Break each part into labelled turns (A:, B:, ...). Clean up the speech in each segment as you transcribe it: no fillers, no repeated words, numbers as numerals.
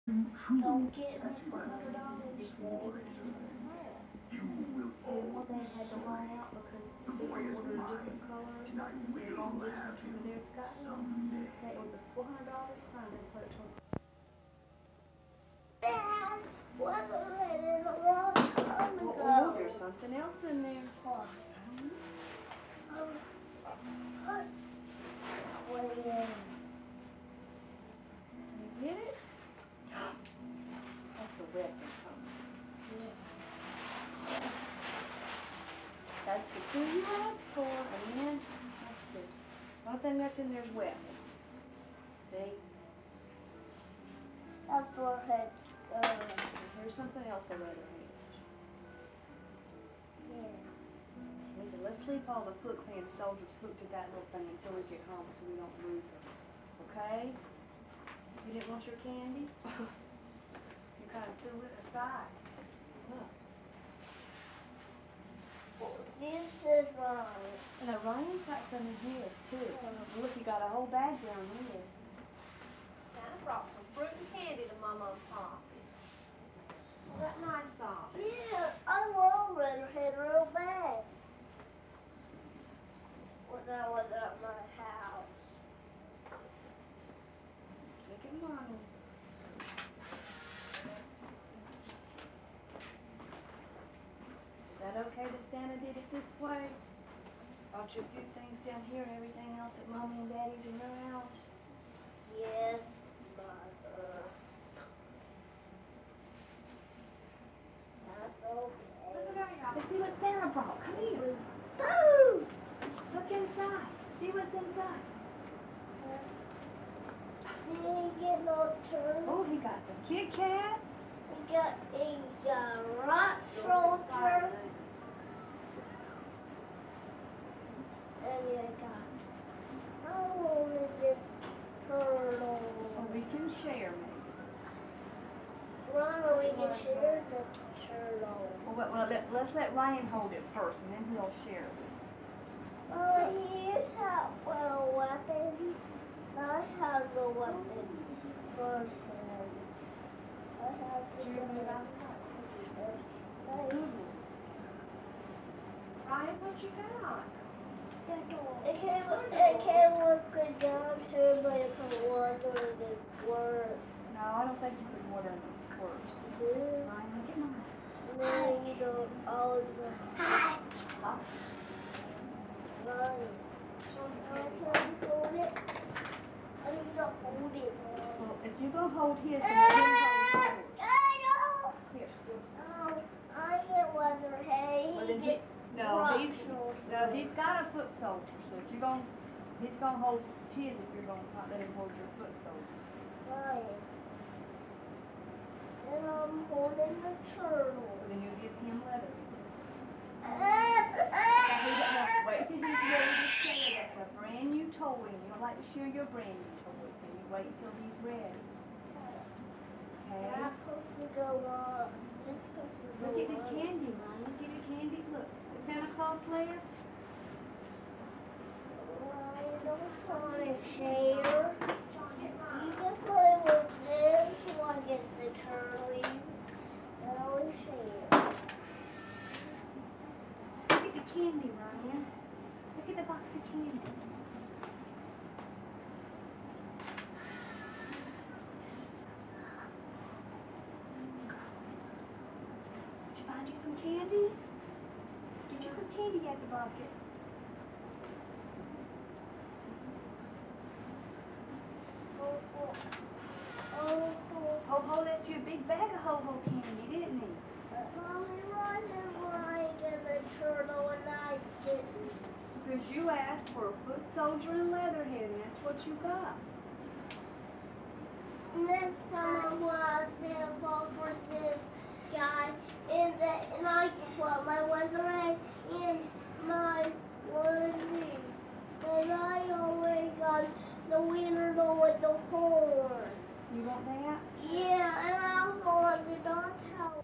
A: Don't get me $400 for it. Well, they had to line out because people ordered different colors. So on this one, there's got that was a $400 crime. That's what it told me. Dad, what was it in a long time ago? Oh, there's something else in there. What? What is it? You get it? That's the weapon. Yeah. That's the two you asked for, and then that's the only thing left in there's weapons. See? That's what it's here's something else I rather hate. Yeah. Let's leave all the Foot Clan soldiers hooked to that little thing until we get home so we don't lose them. Okay? You didn't want your candy? You kind of threw it aside. Look. This is Ryan. And Ryan's got some in his too. Look, you got a whole bag down here. Santa brought some fruit and candy to Mama and Poppy's. Well, that nice of it. Yeah, I love Redhead real bad. When I was at my house. Look at Mommy. Is that okay that Santa did it this way? Brought you a few things down here and everything else at Mommy and Daddy's in your house? Yes, Mother. That's okay. Let's see what Santa brought. Come here. Boo! Look inside. See what's inside. He didn't get no turn. Oh, he got some Kit Kats. He got a rock roller. And you got, how old is this turtle? Oh, we can share, maybe. Ron, we can share the turtle. Well, let's let Ryan hold it first, and then he'll share it. Here's how, well, weapon. I have the weapon first. I have the weapon. Ryan, what you got? It came with the down too, but it put water in the squirt. No, I don't think you put water in the squirt. Ryan, look at mine. No, you don't. All of them. Hi. Ryan. Can you hold it? I need to hold it. Well, if you're going to hold his, then you hold yours. Here. Oh, I get Leatherhead. Well, then he's got a foot soldier, so if you're going, he's going to hold his if you're going to let him hold your foot soldier. Right. And I'm holding the turtle. Then you give him Leatherhead. Wait till he's ready to share. That's a brand new toy, and you don't like to share your brand new toys, so you wait until he's ready. Okay? I'm supposed to go on. Look at the candy, Ryan. See the candy? Look. Is Santa Claus left? I don't want to share. You can play with this one, get the turtle. I always share. Look at the candy, Ryan. Look at the box of candy. Did you find you some candy? Get you some candy at the bucket. Ho-Ho left you a big bag of Ho-Ho candy, didn't he? Mommy, why didn't I get the turtle and I didn't? Because you asked for a foot soldier and Leatherhead, and that's what you got. Next time I want to sample for this guy, and I put my Leatherhead in my one of these. And I already got the winner with the horn. You want that? Yeah, and I also want the dog house.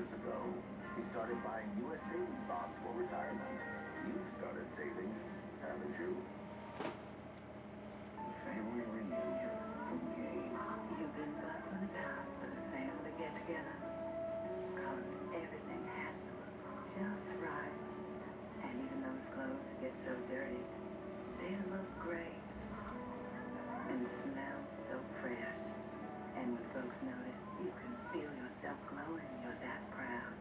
B: years ago, he started buying U.S. savings bonds for retirement. You've started saving, haven't you? Family reunion from Gain.
C: You've been bustling about for the family get-together. Cause everything has to look just right. And even those clothes that get so dirty, they look great. And smell so fresh. And when folks notice, you can feel yourself glowing. You're that proud.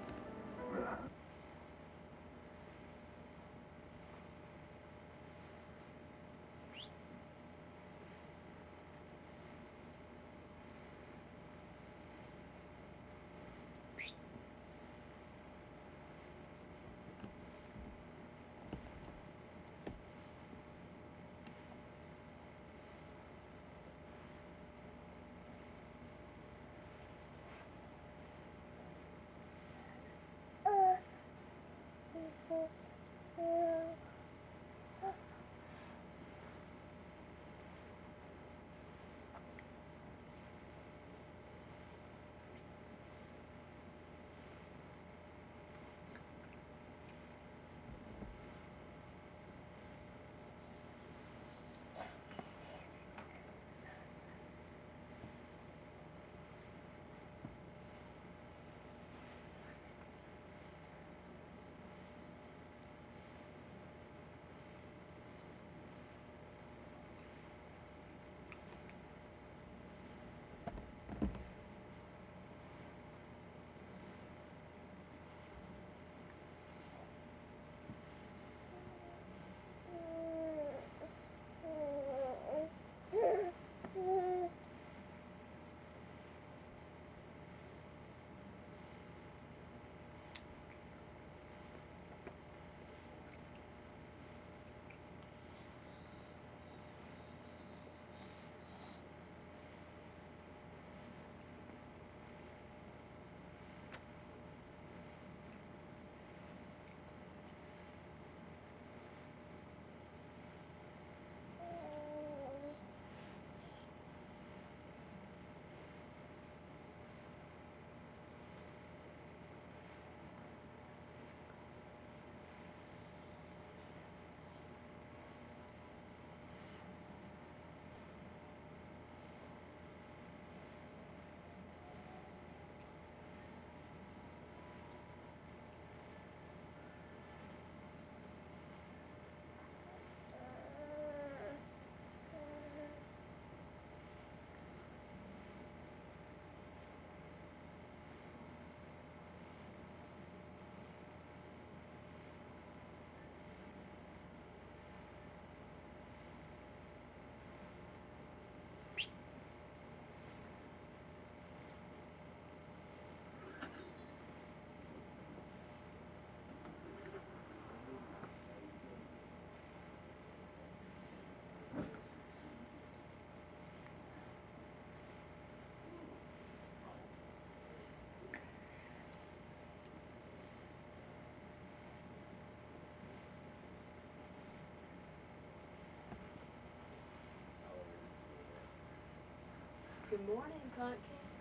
D: Good morning, Pumpkin.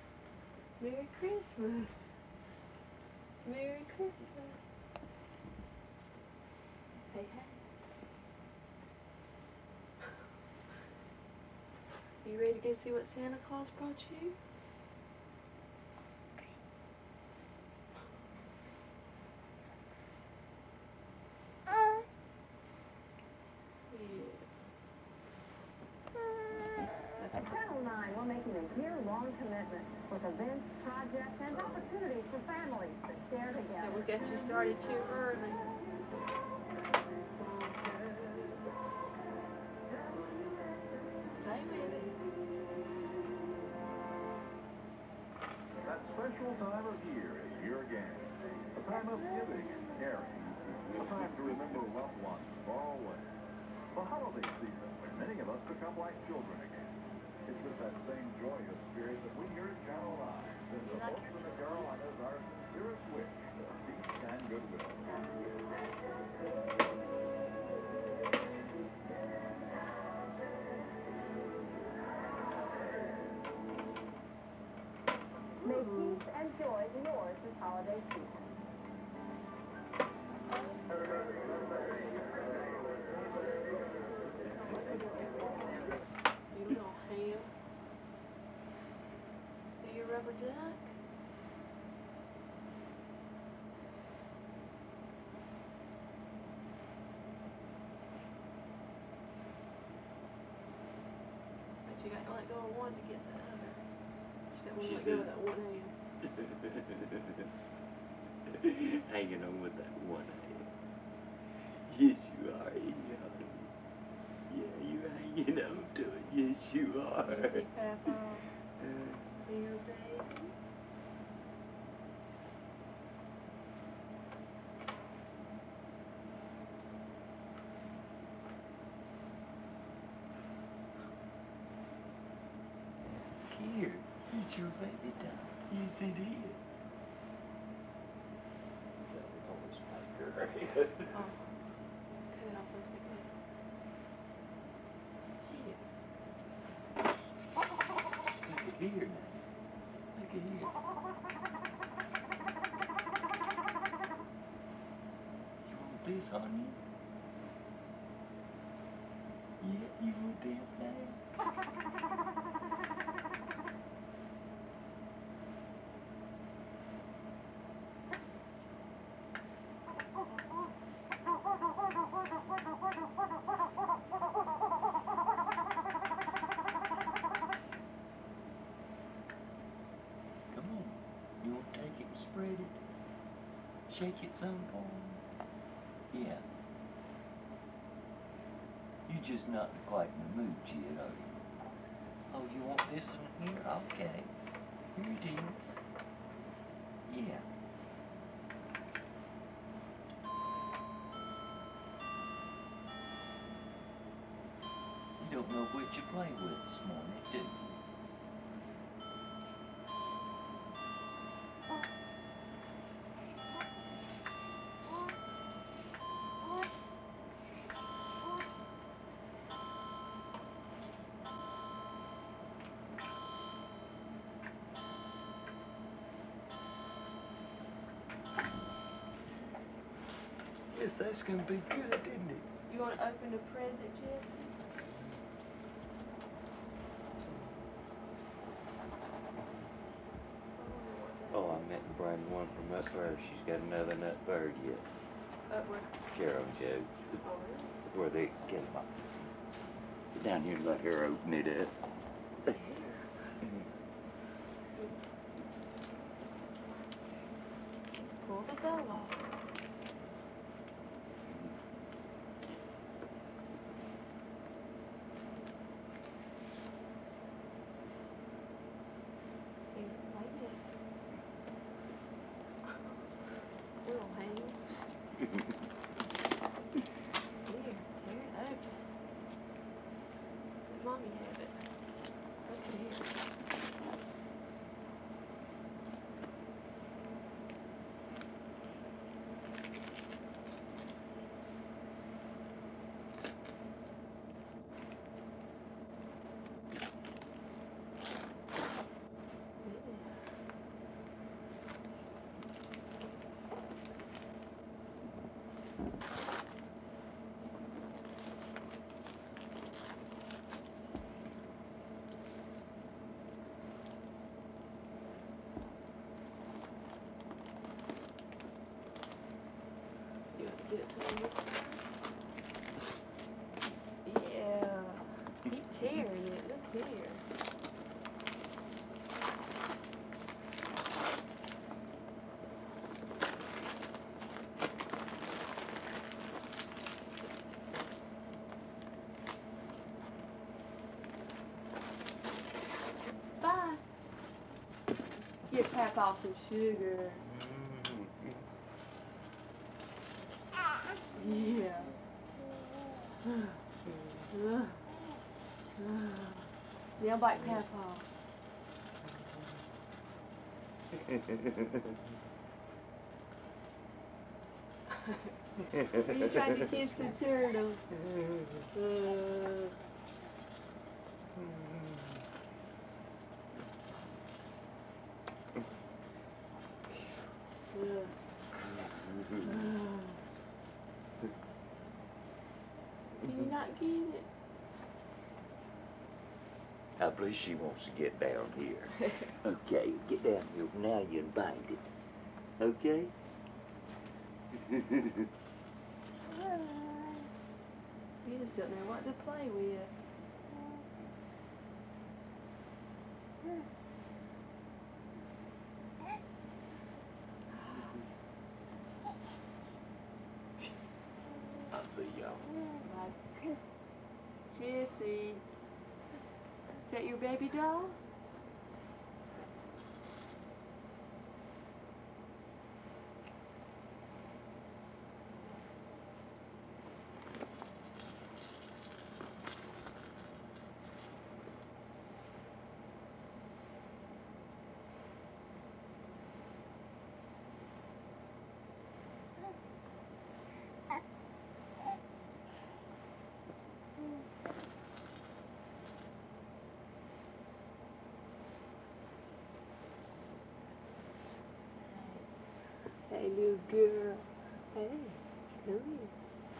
D: Merry Christmas. Merry Christmas. Hey, hey. You ready to go see what Santa Claus brought you?
C: Channel 9 will make it a year-long commitment with events, projects, and opportunities for families to share together.
D: So we got you started too early. Hey, baby.
E: That special time of year is here again. A time of giving and caring. A time to remember loved ones far away. The holiday season when many of us become like children again. It's with that same joyous spirit that we here at Channel 9 send the folks in the Carolinas our sincerest wish for peace and goodwill.
C: May peace and joy be yours this holiday season.
D: You little ham. See your rubber duck? But you got to let go of one to get the other. You got to let go of that one hand.
F: Hanging on with that one hand. Yes, you are, honey. Yeah, you're hanging on to it. Yes, you are.
D: You see Papa? Dear baby.
F: Here, it's your baby time. Yes, it is. That would always make her head.
D: Oh. Cut it off for a second. Yes.
F: Look at here now. Look at here. You want this, honey? Yeah, you want this now? Come on. You want to take it and spread it? Shake it some for me? Yeah. You're just not quite in the mood yet, are you? Oh, you want this in here? Okay. Here it is. Yeah. You don't know what you play with this morning, do you? Yes, that's gonna be good, isn't it?
D: You want to open the present, Jesse?
F: Oh, I meant to bring one from up there. She's got another nut bird yet.
D: Where?
F: Carol and Joe.
D: Oh, really?
F: Where they get them up. Get down here and let her open it up.
D: Pull the bell off. Here, wait it. Little hand. Here, tear it open. Let Mommy have it. Open here. You want to get some of this? Yeah. Keep tearing it. Look here. Bye. Give Papa some sugar. Yeah. Now bite Papa. You tried to kiss the turtle. Can you not get it?
F: I believe she wants to get down here. Okay, get down here. Now you can bind it. Okay?
D: You just don't know what to play with.
F: I'll see y'all.
D: Like, Jessie, is that your baby doll? Hey, little girl. Hey, come here.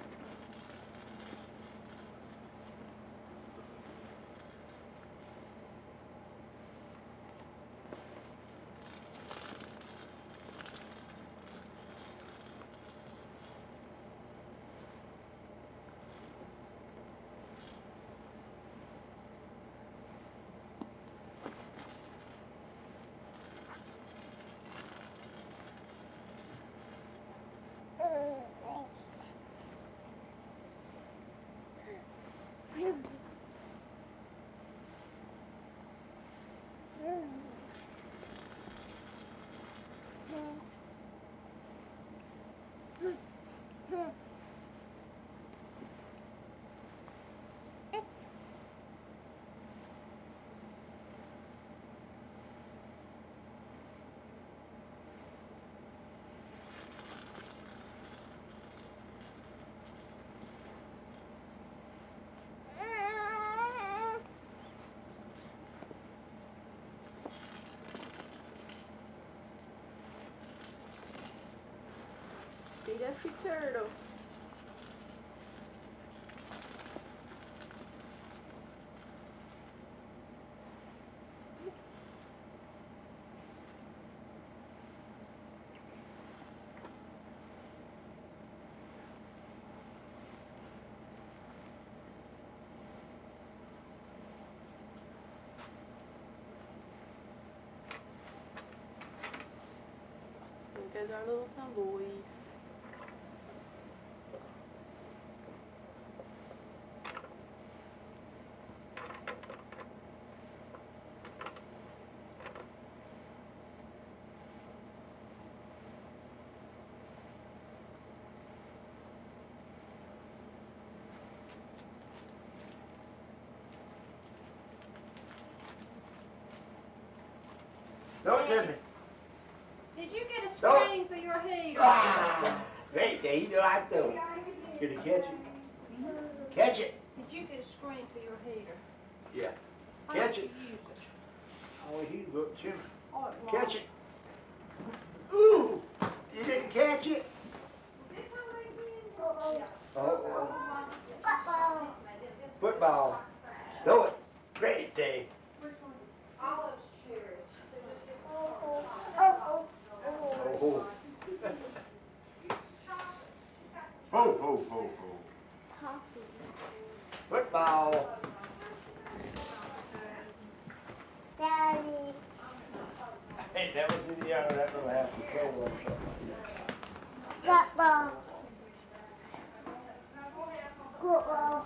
D: Beat up your turtle. There goes our little tumbleweed.
G: Don't tell me.
A: Did you get a
G: Don't.
A: screen for your heater?
G: Ah, great day. You know I do. Gonna catch it. Catch it.
A: Did you get a screen for your heater?
G: Yeah.
A: How
G: Catch
A: did
G: it.
A: you use it?
G: Oh, he looked him.
A: Oh, it
G: Catch it. Ooh, you didn't catch it. Oh, football. Throw it. Great day.
A: All those chairs.
G: Oh. Ho, ho, ho, ho. Football.
A: Daddy.
G: I ain't never seen the other that will have control or something like that.
A: Football. Football.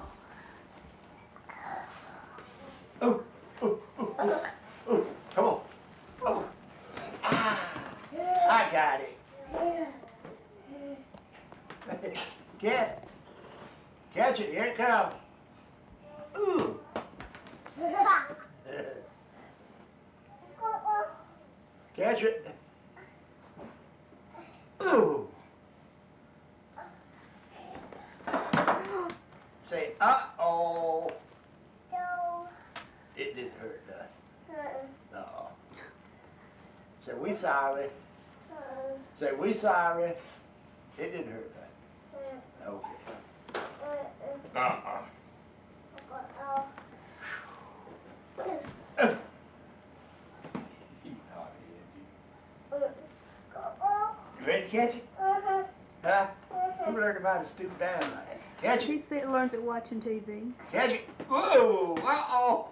G: Oh, oh, oh, oh, oh, come on. Oh. Ah, I got it. Catch it, here it comes. Ooh. Catch it. Ooh. Say, uh-oh.
A: No.
G: It didn't hurt, no. Say, we sorry. Say, we sorry. It didn't hurt, right? Okay. You hard-headed, you ready to catch it? Huh? You learned about to stoop down like that. Catch
A: He
G: it.
A: still learns it watching TV.
G: Catch it. Whoa! Uh-oh!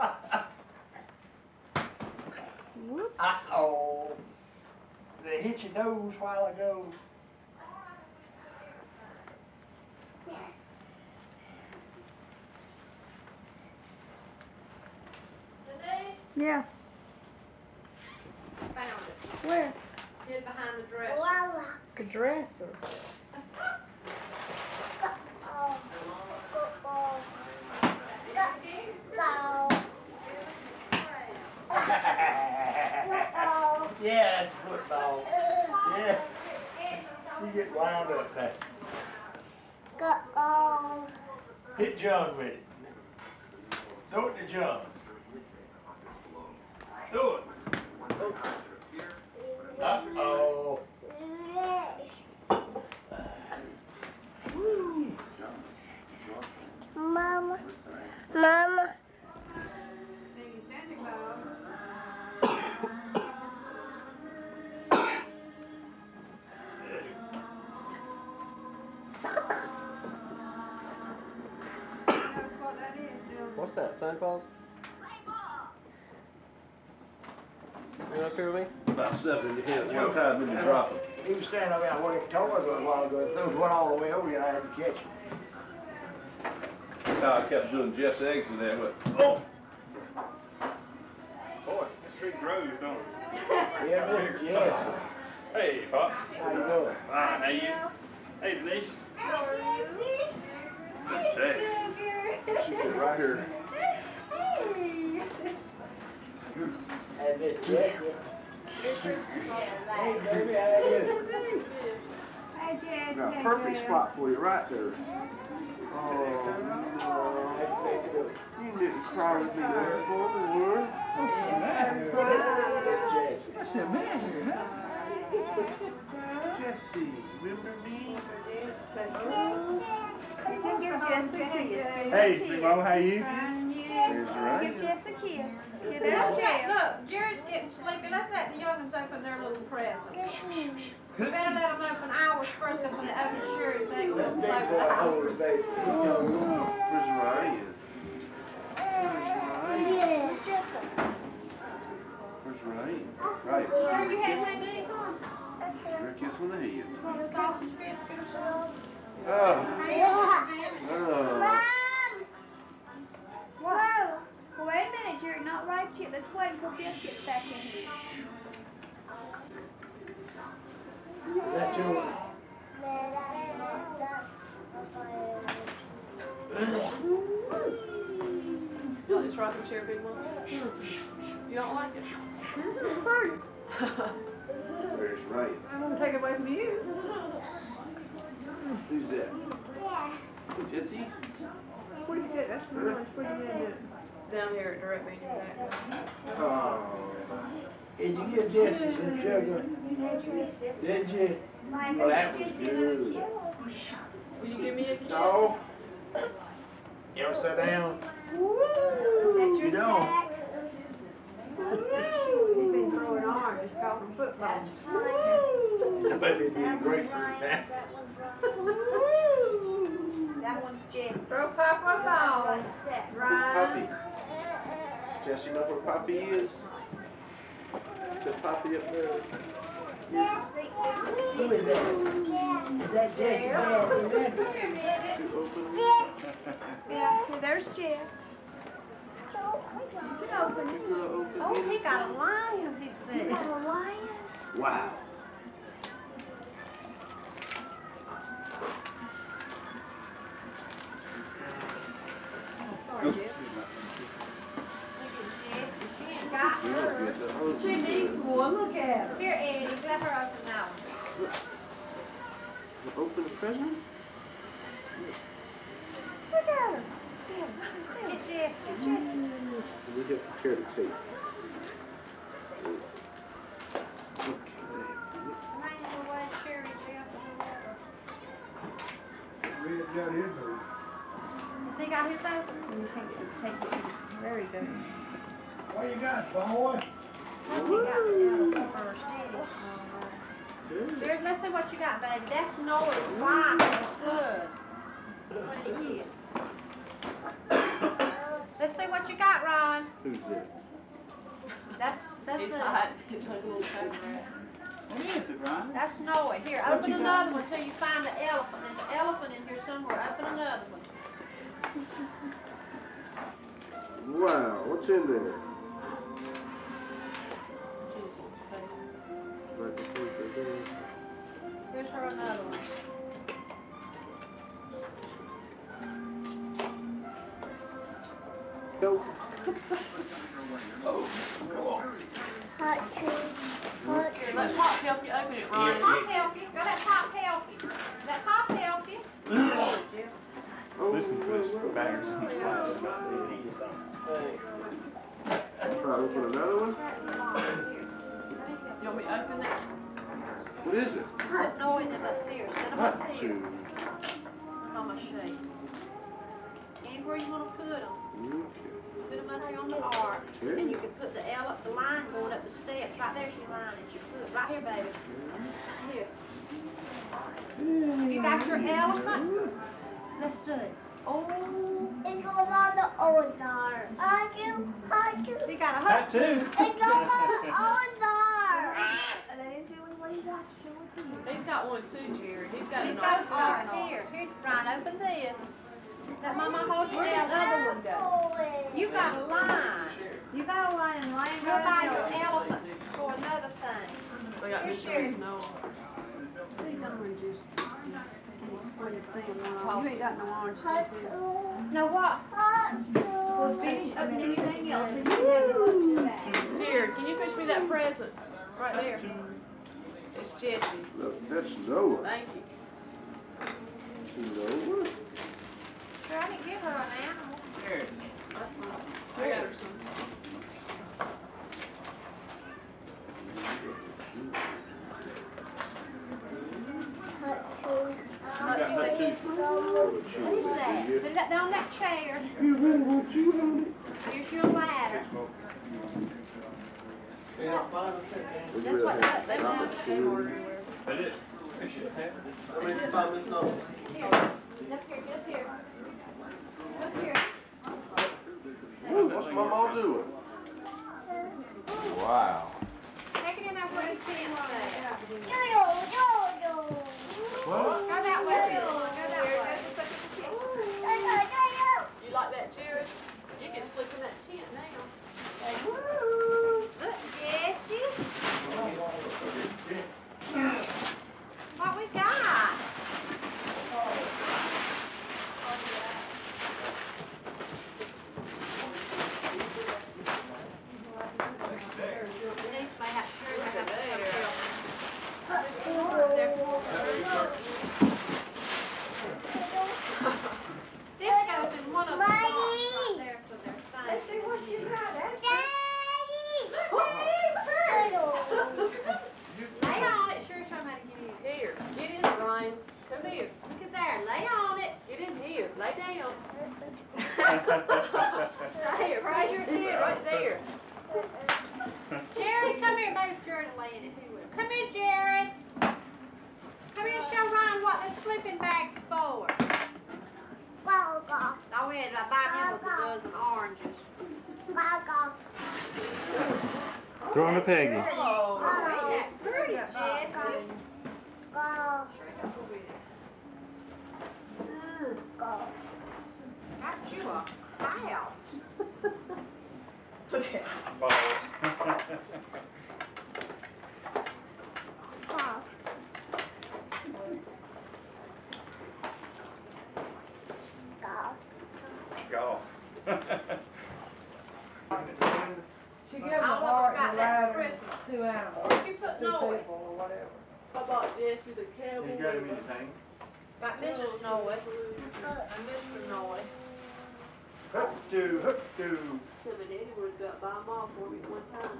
A: Whoops.
G: Uh-oh! Did it hit your nose a while ago?
A: Yeah.
D: Found it.
A: Where?
D: Hid behind the dresser.
A: The dresser.
G: Yeah, it's football. Yeah. You get wound up there. Hit John with it. Throw it to John. Throw it. Uh-oh.
A: Mama.
D: Singing Santa Claus. That's what that is, Dylan.
H: What's that, Santa Claus? You up here with me?
I: About 7 in your head at one time, then you drop it.
G: He was standing over there where the toys were a while ago. There was one all the way over here. I had to catch him.
I: That's how I kept doing Jeff's eggs in there. But, oh! Boy, that tree grows, don't it?
G: Yeah, Mr. Jesse.
I: Hey, Pop.
G: How you doing?
I: Fine, how you? Hey, Denise. Good day. She's right here.
G: Hey, Miss Jesse. Hey, baby, how you doing?
D: Hey, Jess.
I: Got a perfect spot for you right there. Oh, you didn't cry with me there before, were
G: Miss Jesse.
I: I said, man, Jesse, remember me?
A: Give Jess a kiss.
I: Hey, Big Mama, how you?
A: There's
I: right.
A: Give Jess a kiss. Here,
D: Let's
A: there's
D: let,
A: Jess.
D: look, Jared's getting sleepy. Let's let the young'uns open their little presents. We better let them open ours first, because when they open Sherry's, they will
G: That
D: play
G: big
D: with
G: boy
D: ours.
G: holds that.
I: Where's Ryan? Where's Ryan? Right.
D: Sherry, you had anything to eat?
I: You're a kiss on the head.
D: Want a sausage biscuit or something?
I: Oh.
A: Whoa. Well, wait a minute, Jared. Not right yet. Let's wait until Jess gets back in here.
G: That's yours.
D: You like this rocking chair, Big Mom? You don't like it?
I: Where's Ryan?
D: I'm gonna take it away from you.
I: Who's that? Jesse?
D: Where you get? That's where you get it. Down here at Direct Manufacturing.
G: Oh. Did you give Jesse some sugar? Did you? Well, that was good.
D: Will you give me a kiss?
G: No. You ever sit down?
A: Is that your
G: You don't.
A: stack?
D: He's been throwing arms. It's called from football.
G: Somebody did great for that.
A: That one's Jess.
D: Throw Papa a ball. Right.
I: Poppy. Jesse, know where Poppy is? Is Poppy up there?
G: Who is that? Is that Jesse?
A: Yeah, here, there's Jess. You can open it.
D: Oh, he got a lion, he said.
A: A lion?
I: Wow.
D: Sorry, Jess. She ain't got her.
A: She needs one. Look at her.
D: Here, Eddie, let her open that one.
I: Open the present?
A: Look at her.
D: Get Jess, get Jess.
I: We have to share the tape. Okay.
D: Sherry, Jeff,
G: got his open.
D: Has he got his open?
A: You take it. Very good.
G: What you got, boy?
D: He got the elephant first, did he? Jared, let's see what you got, baby. That's noise, white, and good. What did he get? Let's see what you got, Ron.
F: Who's that?
D: That's
J: He's
D: it.
J: not. He's like a little cover rat.
H: What is it, Ron?
D: That's Noah. Here,
H: What
D: open
H: you
D: another
H: got?
D: one till you find the elephant. There's an elephant in here somewhere. Open another one.
I: Wow, what's in there?
J: Jesus, baby.
I: Like the food they do.
D: Here's her another one.
I: Go.
G: Oh, come on.
A: Hot trees. Hot
J: Here, let Pop help you open it, Ron.
D: Pop help you. Go let Pop help you. Let Pop help you.
I: Oh,
F: Listen to his bangers and
I: Try to open another one?
J: You want me to open that?
I: What is it?
D: Put Noah them up there. Set them up
I: Hot
D: there.
I: tube.
D: I'm going to show you. Anywhere you want to put them.
I: Okay.
D: Put them up here on the ark. And you can put the line going up the steps. Right there's your line that you put. Right here, baby. Here. You got your elephant? Let's see. Oh.
A: It goes on the Ozark.
D: You got a
G: That
D: hook.
G: too.
A: It goes on the Ozark. And then you do what you got to do.
J: He's got one too, Jared. He's got
D: He's
J: an
D: got a
J: arm.
D: ark. Here. Here, Ryan, open this. Let Mama hold you
A: Where
D: down.
A: did the other one go?
D: You got a line.
A: You got a line and line
D: Go buy your elephant for another thing.
J: We got
D: Here,
J: this
D: Sherry.
J: one snow.
A: These oranges. You ain't got no orange juice here.
D: No, what?
A: Well, finish up anything else. And you never look to that.
J: Jared, can you push me that present? Right there. It's Jesse's.
I: No, that's Noah.
J: Thank you.
I: Noah?
D: Sure, I didn't give her an animal.
H: Here.
J: That's mine. I got her some.
H: You got that too.
D: What is that? Put it up there on that chair.
I: You really want you on it?
D: Here's your ladder.
I: Would
D: That's
I: you
D: what
I: rather have
D: they
I: chocolate
D: have.
I: chili?
H: That is. They should have it.
D: Here, get up here, get up here. Up here.
I: Ooh, what's my mom doing?
G: Wow.
D: Take it in there where you see it.
G: What?
D: Go that way, Bill. Go that way.
J: You like that, Jared? You can sleep in that tent now.
D: Look, Jessie. What we got? Denise may have sure may have This goes in one of the boxes right there for their thing. Let's see what you got. That's Lay on it. Sure, show me how to get in.
J: Here, get in it, Ryan. Come here.
D: Look at there. Lay on it.
J: Get in here. Lay down.
D: Right here.
J: Raise your head right there.
D: Jared, come here. Maybe Jared will lay in it. He will. Come here, Jared. Come here and show Ryan what the sleeping bag's for. I went and I bought him with a dozen oranges.
F: Throwing a Peggy.
J: Oh,
D: Ain't that pretty, Jessie? Got you a house.
J: look at
F: Balls. Golf.
K: She gave him a
D: I wonder
K: heart
D: about
K: and a
D: that
K: ladder,
D: Christmas.
K: two animals,
D: Where'd you put
K: two
D: Noah?
K: people or whatever.
J: I bought Jesse the cowboy.
H: You got him anything?
D: Got Mrs. Noah and Mr. Noah.
G: Hook to, hook to.
J: Tell my daddy would have got by them all for me one time.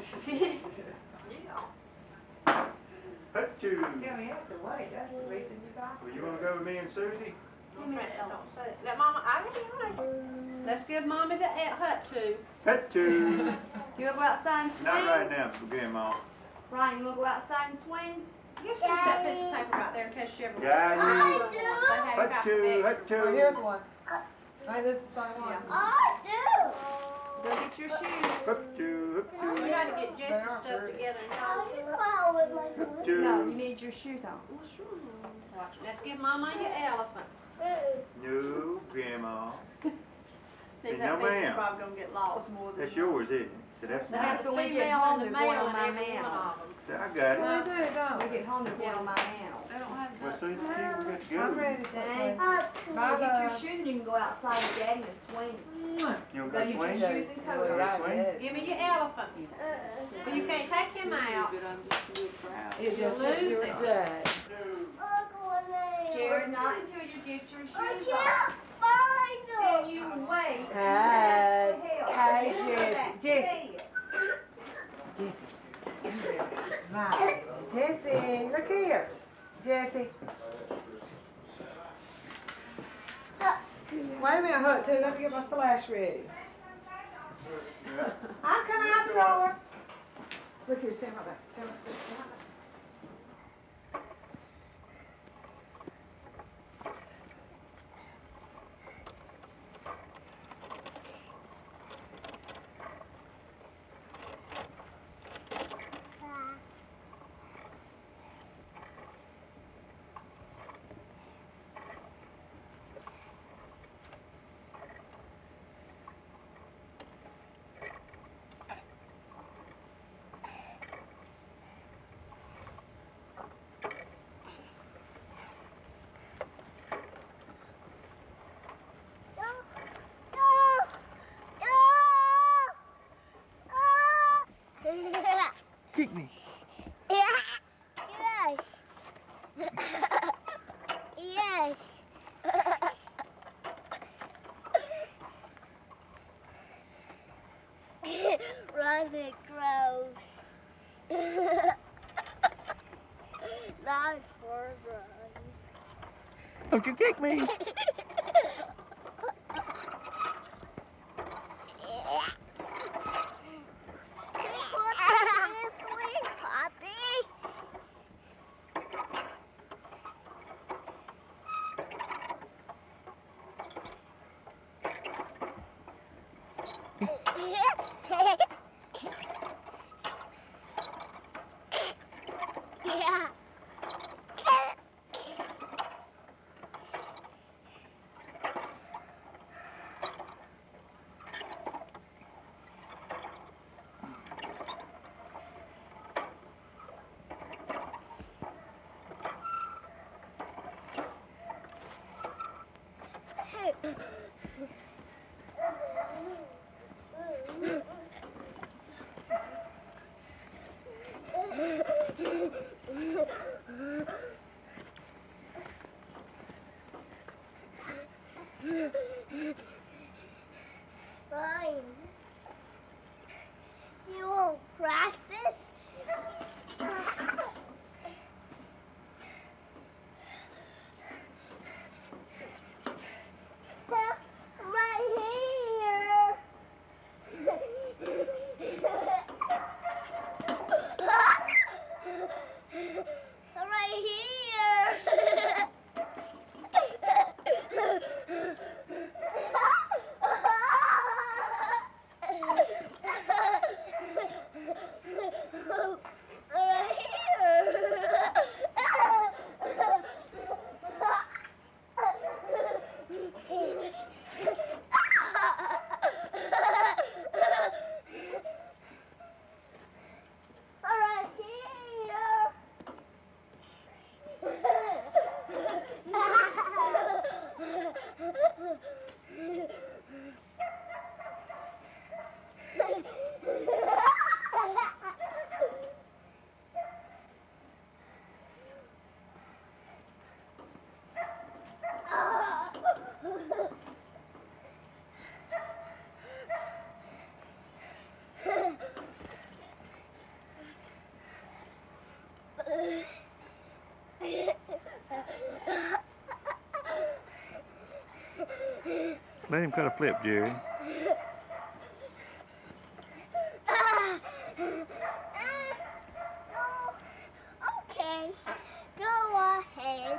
D: Yeah.
G: Hook to.
K: Yeah, we have to wait, that's the reason you got.
G: Well, you wanna go with me and Susie?
D: Let Mama, I already. Let's give Mommy the hut too.
G: Hut two.
A: You wanna go outside and swing?
G: Not right now, Grandma.
A: Ryan, you wanna go outside and swing?
D: Give Susie that piece of paper right there in case she ever.
G: Got it.
D: Hut
G: Hut two, hut two.
K: Oh, here's one. Right, this is the same one.
A: I do. Go get your shoes.
G: Hut two, hut
D: We
G: two.
D: gotta get Jesse's stuff together and
G: Hut two.
A: No, you need your shoes on.
D: watch. Let's give Mama your elephant.
G: No, Grandma.
D: See,
G: No,
D: that piece
G: ma'am.
D: is probably gonna get lost more than.
G: That's yours, isn't it? So that's
D: They
G: mine.
D: have the
A: So we get
D: female
A: home
D: and the
A: to
D: male
A: boil
D: in
A: my
D: every one
A: man.
D: of them.
G: So I got
K: We
G: it.
K: do, don't
A: We
K: we?
A: get home to boil my animal.
D: They don't have
G: Well,
D: guts.
G: so you we got to
K: I'm
G: go.
K: ready to
A: Dang.
K: play.
A: Go get your shoes and you can go outside with Daddy and swing.
G: You don't
A: Go
G: got
A: get your
G: swing?
A: shoes and coat.
G: Go
K: Right,
G: swing?
K: yes.
D: Give me your elephant. But you can't take him out.
K: It just
D: You'll lose
K: you're
D: it.
K: dead.
A: Jared, not until you get your shoes on.
L: find
A: Then you wait.
K: Hey,
A: Hey,
K: Jesse. Right. Jesse, look here. Jesse. Wait a minute, Hut, too. Let me get my flash ready. I'm coming out the door. Look here, stand right there. Stand right there. Stand right there.
L: Kick me. Yes. Yes. Run it grows. Not for run.
I: Don't you kick me.
L: Sweet puppy. Yeah.
F: Let him cut a flip, Jerry.
L: Okay, go ahead.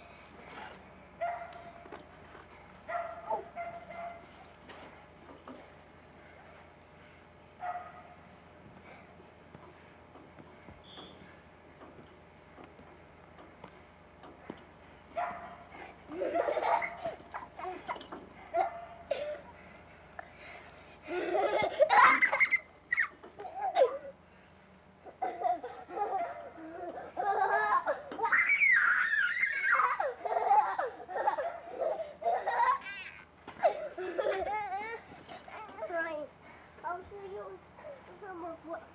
L: Right. I'll show you some of what.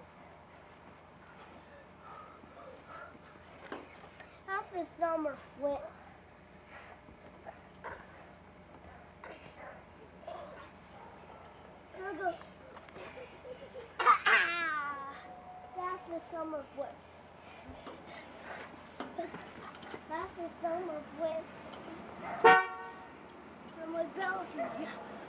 L: How's the summer flip? Look. That's the summer flip. That's the summer flip. I'm a Belgian.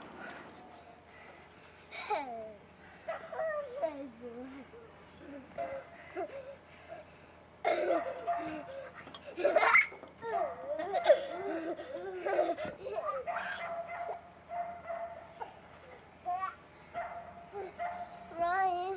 L: Ryan.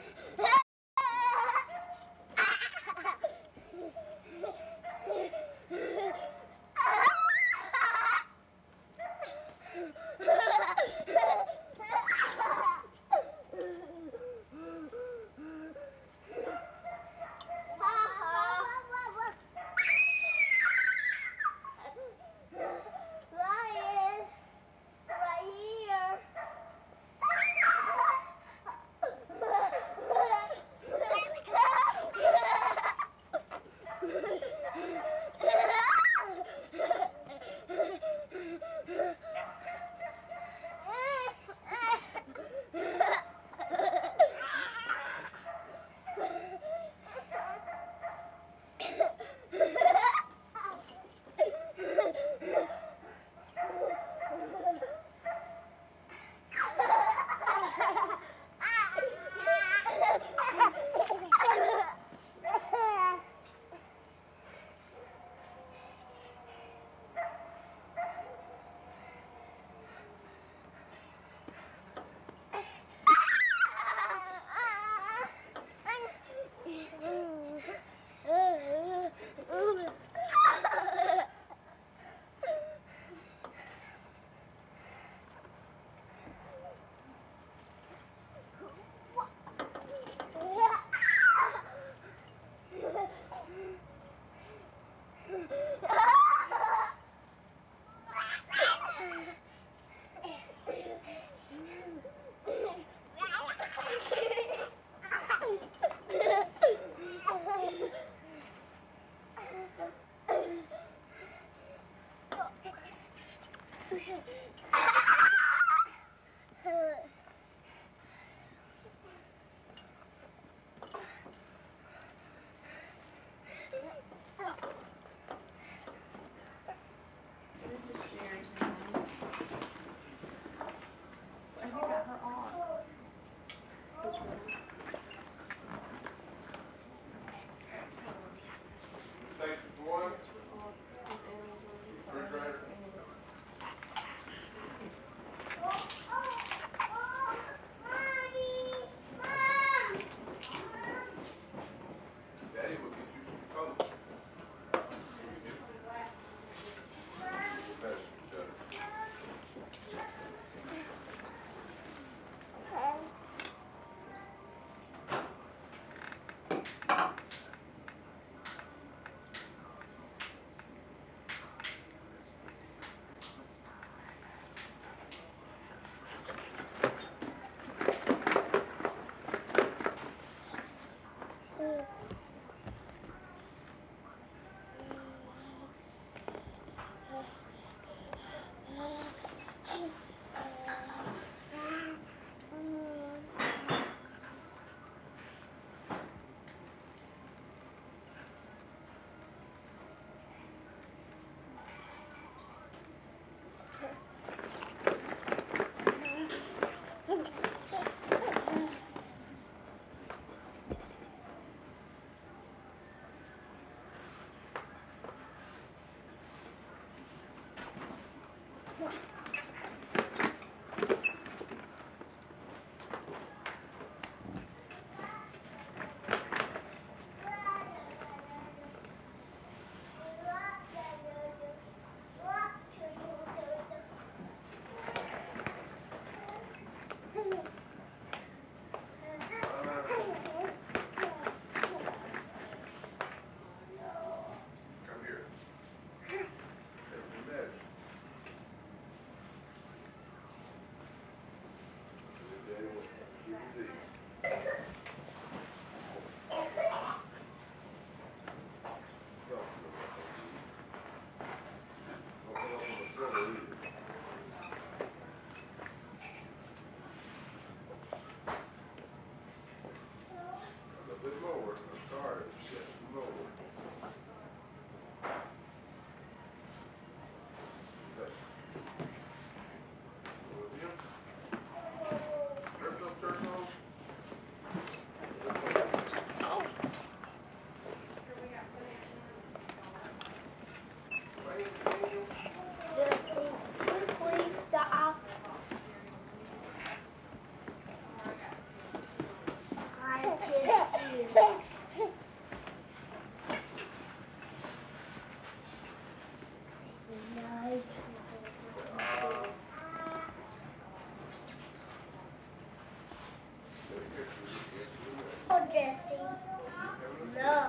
A: Oh, Jesse. No.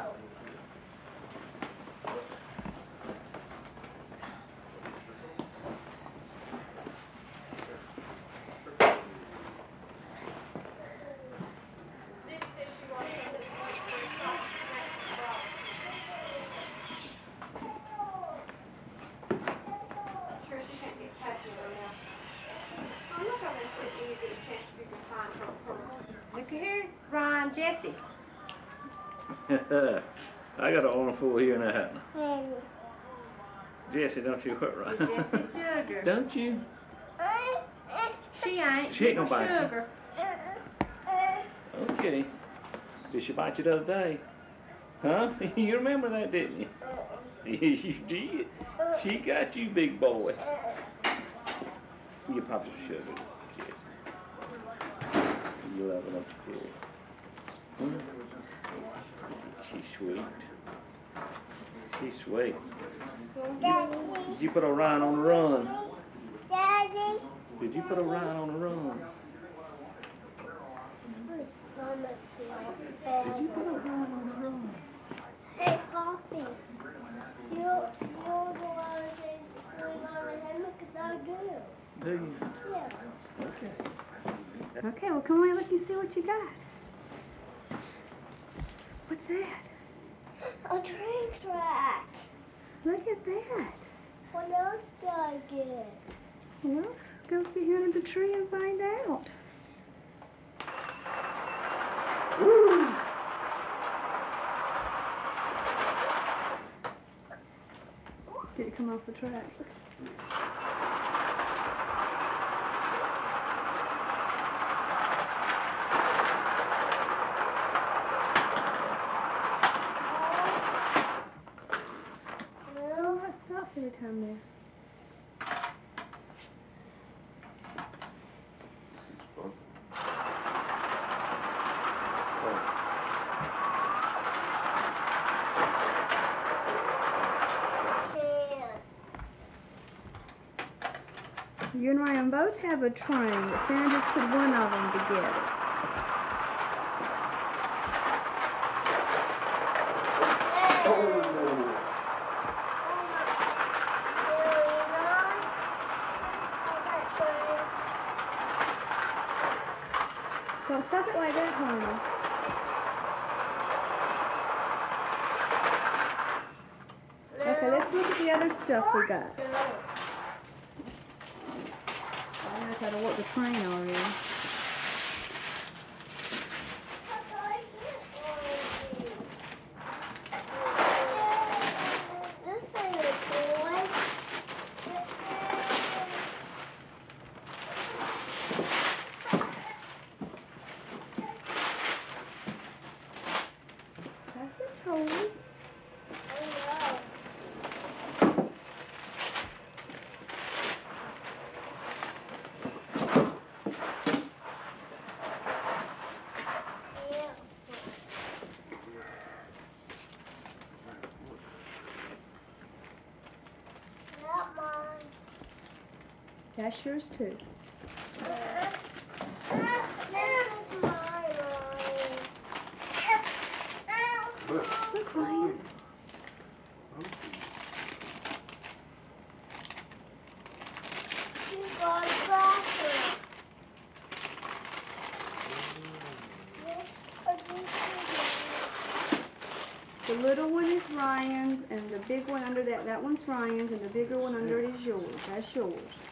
D: Nick says she wants some of this much for herself. I'm sure she can't get past you right now. Oh, look, I'm gonna see if you get a chance if you can find her. Look here, Ryan, Jesse.
H: I got an armful here now. Jesse, don't you hurt right?
D: Jesse Sugar.
H: Don't you?
D: She ain't.
H: She ain't
D: Give her
H: gonna bite you.
D: sugar.
H: Okay. Did she bite you the other day? Huh? You remember that, didn't you? Yes, you did. She got you, big boy. You pop some sugar, Jesse. You love it, don't you, kid? Hmm? She's sweet. She's sweet. Did you put Orion on the run?
A: Daddy.
H: Did you put Orion on the run? Did you put Orion on the run?
A: Hey, Poppy. You're the one that's going on ahead because I do.
H: Do you?
A: Yeah.
H: Okay.
K: Okay, well, come on, look and see what you got. What's that?
A: A train track.
K: Look at that.
A: What else did I get?
K: Well, go behind the tree and find out.
H: Woo!
K: Did it come off the track? Oh, it stops every time there. You and Ryan both have a train, but Santa just put one of them together. Don't stop it like that, honey. Okay, let's look at the other stuff we got. I know how to work the train already. That's a toy. That's yours too. Look, Ryan. The little one is Ryan's, and the big one under that one's Ryan's, and the bigger one under it is yours. That's yours.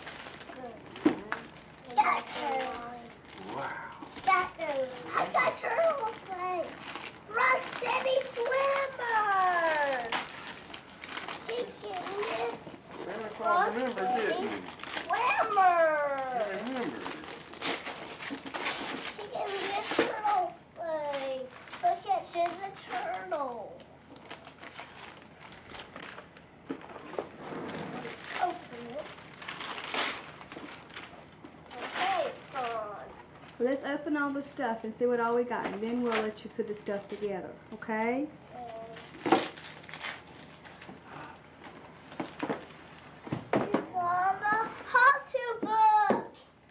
A: Wow. I got turtle play. Run, Debbie, swimmer. He can live.
I: Santa Claus remembered, didn't he?
A: Swimmer.
I: He remembered.
A: He can live turtle play. Look at she's a turtle. Open it. Okay, it's on.
K: Well, let's let's open all the stuff and see what all we got, and then we'll let you put the stuff together, okay?
L: Mama, how to book?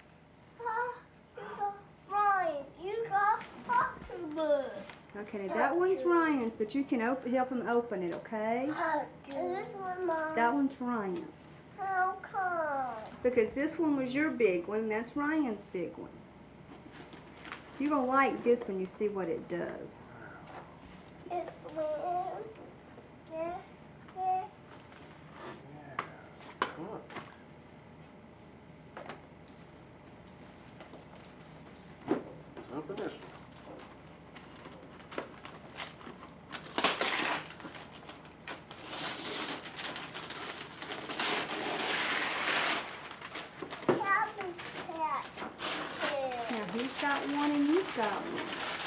L: Ryan, you got how to book.
K: Okay, now that one's Ryan's, but you can help him open it, okay?
L: Is this one mine?
K: That one's Ryan's.
L: How come?
K: Because this one was your big one, and that's Ryan's big one. You're going to like this when you see what it does.
L: It's when. Yeah, yeah.
I: Come on. Open this one.
L: Cabbage Patch Kids.
K: Now, he's got one and you've got one.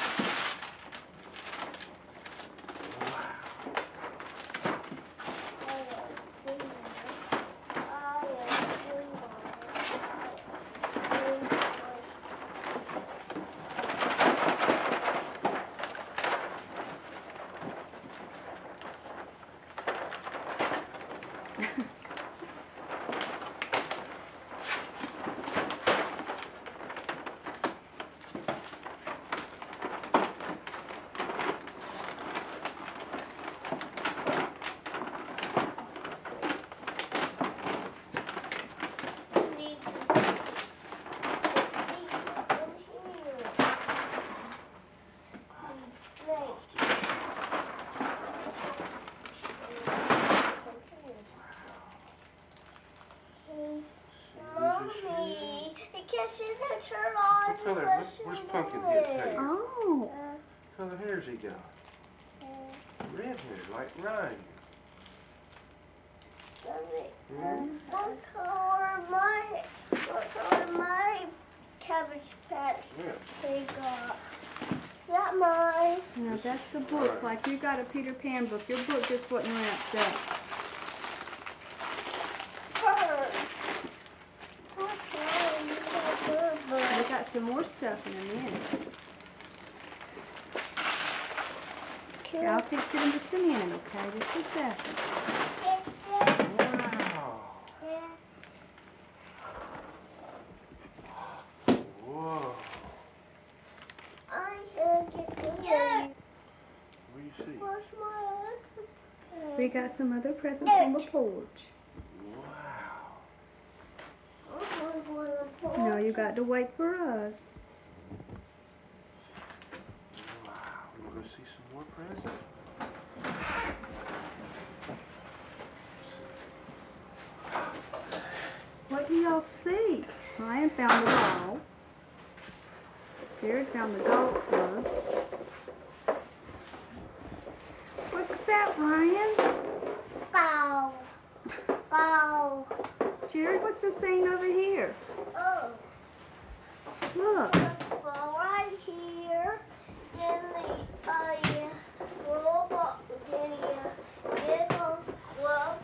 I: Where's Pumpkinhead's hair?
K: Oh.
I: What color hair's he got? Red hair, like Ryan.
L: What color my Cabbage Patch they got? Is that mine?
K: No, that's the book. Like you got a Peter Pan book. Your book just wasn't wrapped up. We got some more stuff in a minute. Okay, I'll fix it in just a minute, okay? Just a second.
I: Wow. Whoa.
L: I should get the
I: What do you see?
L: Where's my
K: We got some other presents on the porch. No, you got to wait for us.
I: Wow. We're going to see some more presents.
K: What do y'all see? Ryan found the ball. Jared found the golf clubs. What's that, Ryan?
L: Bow. Bow.
K: Jared, what's this thing over here?
L: Oh.
K: Look.
L: Well, right here, then the robot, then the big glove,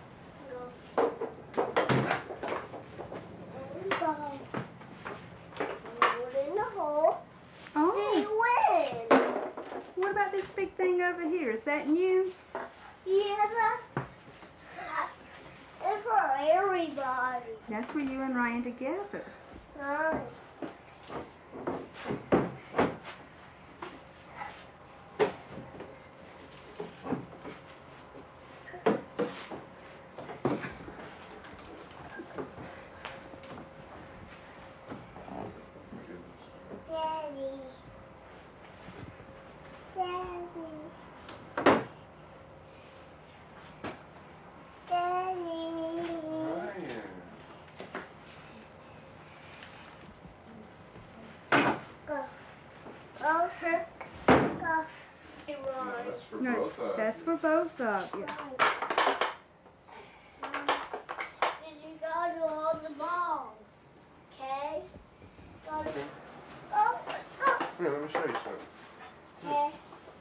L: and ball. Throw it in the hole.
K: Oh.
L: Then you win.
K: What about this big thing over here? Is that new?
L: Yeah, it's for everybody.
K: That's for you and Ryan together.
L: Nice. Daddy.
K: No, that's for both of you.
L: Did you go to all the balls? Okay? Got it. Oh, oh.
I: Here, let me show you something.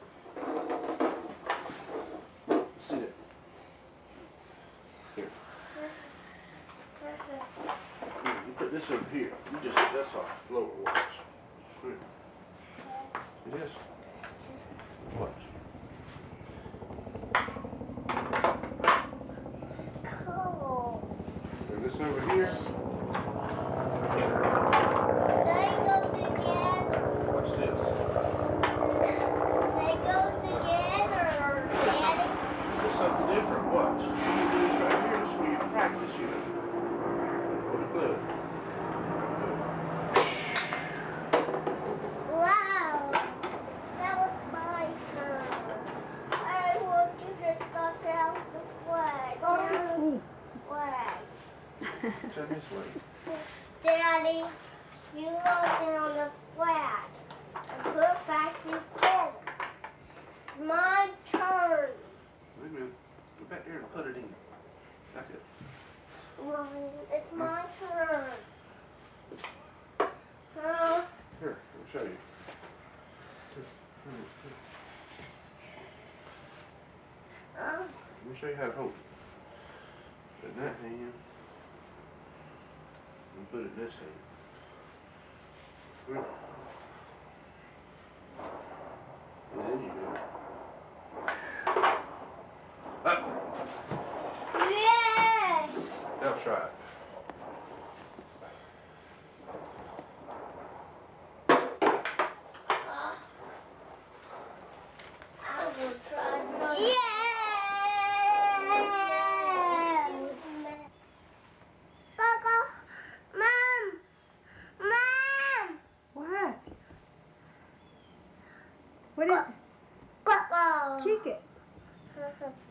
L: Okay.
I: See it. Here. You put this over here. You just, that's off the floor. Watch. Here. Turn this way.
L: Daddy, you roll down the flat and put back together. It's my turn.
I: Wait a minute. Go back there and put it in. Back it.
L: Ryan, it's my turn. Oh.
I: Here, I'll show you. Let me show you how to hold it. Put it in that hand. And put it in this hand. And then you go. Up.
L: Yes!
I: Now try it.
L: I will try another. Yeah! Mom! Mom!
K: What? What is it?
L: Football.
K: Kick it.